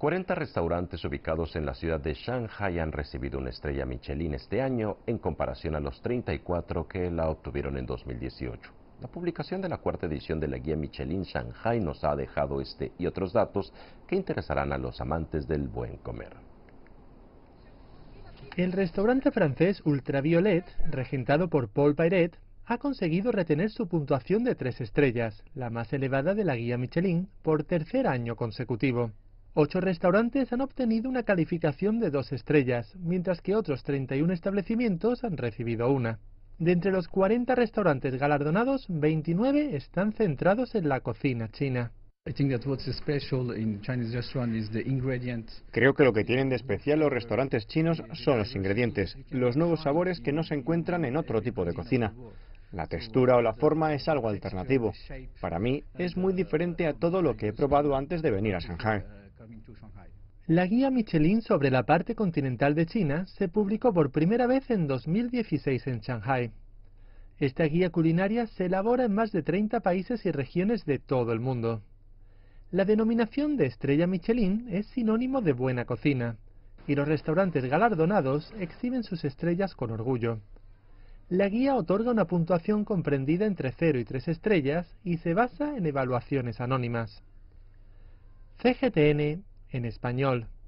40 restaurantes ubicados en la ciudad de Shanghái han recibido una estrella Michelin este año en comparación a los 34 que la obtuvieron en 2018. La publicación de la cuarta edición de la guía Michelin Shanghái nos ha dejado este y otros datos que interesarán a los amantes del buen comer. El restaurante francés Ultraviolet, regentado por Paul Pairet, ha conseguido retener su puntuación de 3 estrellas, la más elevada de la guía Michelin, por tercer año consecutivo. 8 restaurantes han obtenido una calificación de 2 estrellas, mientras que otros 31 establecimientos han recibido una. De entre los 40 restaurantes galardonados, 29 están centrados en la cocina china. Creo que lo que tienen de especial los restaurantes chinos son los ingredientes, los nuevos sabores que no se encuentran en otro tipo de cocina. La textura o la forma es algo alternativo. Para mí es muy diferente a todo lo que he probado antes de venir a Shanghái. La guía Michelin sobre la parte continental de China se publicó por primera vez en 2016 en Shanghái. Esta guía culinaria se elabora en más de 30 países y regiones de todo el mundo. La denominación de estrella Michelin es sinónimo de buena cocina, y los restaurantes galardonados exhiben sus estrellas con orgullo. La guía otorga una puntuación comprendida entre 0 y 3 estrellas y se basa en evaluaciones anónimas. CGTN en español.